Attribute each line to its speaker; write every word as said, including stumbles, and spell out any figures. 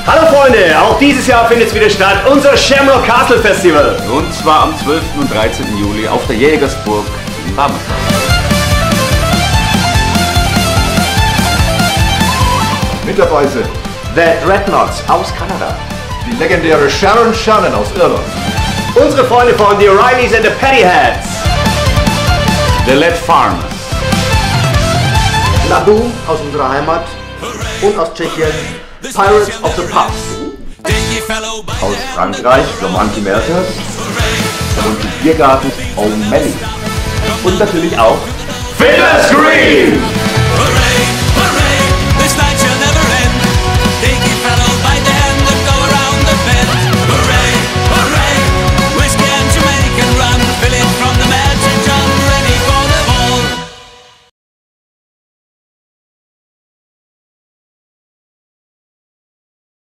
Speaker 1: Hallo Freunde, auch dieses Jahr findet es wieder statt, unser Shamrock Castle Festival.
Speaker 2: Und zwar am zwölften und dreizehnten Juli auf der Jägersburg in Barmersdorf.
Speaker 3: Mit dabei sind
Speaker 1: The Dreadnoughts aus Kanada,
Speaker 3: die legendäre Sharon Shannon aus Irland,
Speaker 1: unsere Freunde von The O'Reillys and the Pettyheads,
Speaker 2: The Led Farmers,
Speaker 4: Laboom aus unserer Heimat und aus Tschechien, Pirates of the Pubs.
Speaker 3: aus Frankreich Romanti Mertens und die Biergarten O'Malley.
Speaker 4: Und natürlich auch
Speaker 1: Fiddler's Green!